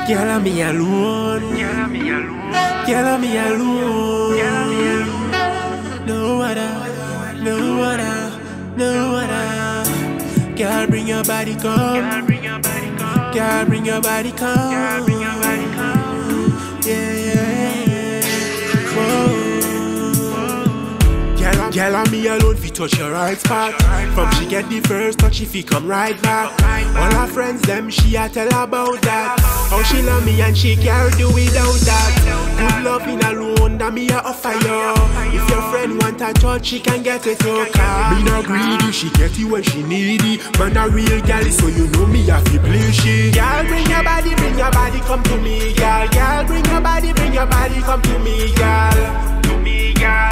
Girl, I'm me alone. Girl, I'm me alone. No other, no other, no other. Girl, bring your body come. Girl, bring your body come. Yeah, yeah, yeah. Whoa. Girl, I'm me alone fi touch your right spot. From she get the first touch, she fi come right back. All her friends them, she a tell about that. How she love me and she can't do without that. Good loving alone, that me a offer you. If your friend want a touch, she can get it too. Me not greedy, she get it when she needy. Man a real gal, so you know me a fi play she. Girl, bring your body, come to me, girl. Girl, bring your body, come to me, girl. To me, girl.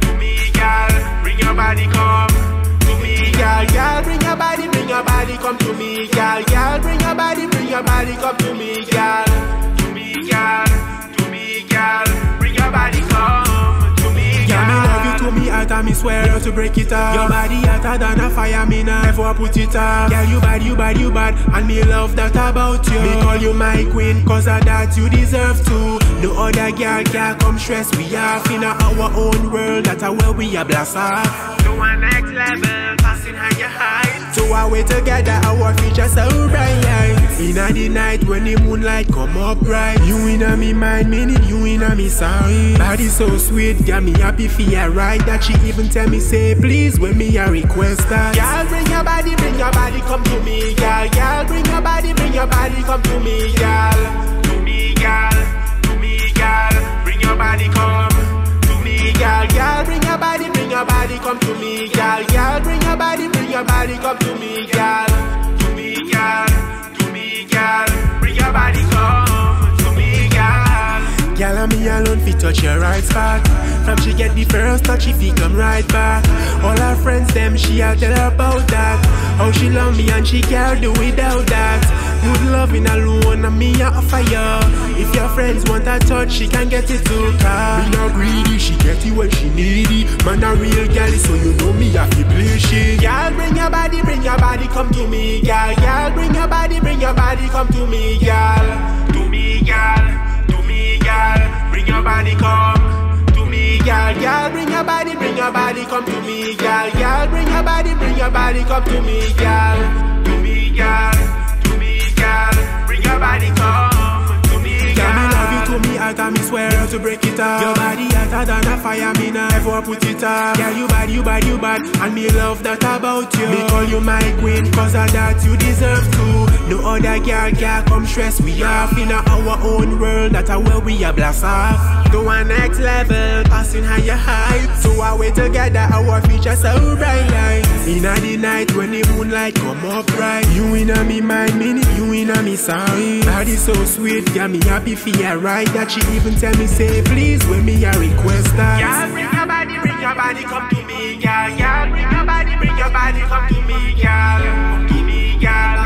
Girl, bring your body come to me, girl. Girl, bring your body come to me, girl. Girl, bring your body come to me, girl. To me, girl. To me, girl. Bring your body come to me, girl. Me love you to me heart and me swear not to break it off. Your body hotter than a fire, me never put it off. Girl, you bad, and me love that about you. Me call you my queen, cause of that you deserve to. No other girl can come stress we off. In our own world, that's where we are blast off. To a next level, passing higher heights. So our way together, our future so bright. In the night when the moonlight come up bright. You in a me mind, meaning you in a me sorry. Body so sweet, got me happy for your right. That she even tell me say please when me a request that. Girl, bring your body come to me, girl. Girl, bring your body come to me, girl. To me, girl. Girl, bring your body come to me, girl. Girl, bring your body come to me, girl. Girl, bring your body come to me, girl. To me, girl. To me, girl. Bring your body come to me, girl. Girl, I'm me alone fi touch your right spot. From she get the first touch, she fi come right back. All her friends them, she a tell her about that. How she love me and she can't do without that. Good loving alone and me a offer you. If your friends want a touch, she can get it too. Me not greedy, she get it when she needy. Man a real gal, so you know me a fi play she. Girl, bring your body come to me, girl. Girl, bring your body come to me, girl. To me, girl. To me, girl. Bring your body come to me, girl. Girl, bring your body come to me, girl. Girl, bring your body come to me, girl. To me, girl. Bring your body come to me, girl. Me love you to me heart and me swear not to break it off. Your body hotter than a fire, me never put it off. Girl, you bad, and me love that about you. Me call you my queen, cause of that you deserve to. No other girl can come stress we off. In our own world, that's where we are blast off. To a next level, passing higher heights. So our way together, our future so bright. In the night when the moonlight come up bright. You in a me mind, meaning you in a me sorry. Body so sweet, got me happy for your right. That she even tell me say please when me a request that. Girl, bring your body come to me, girl. Girl, bring your body come to me, girl. Come to me, girl.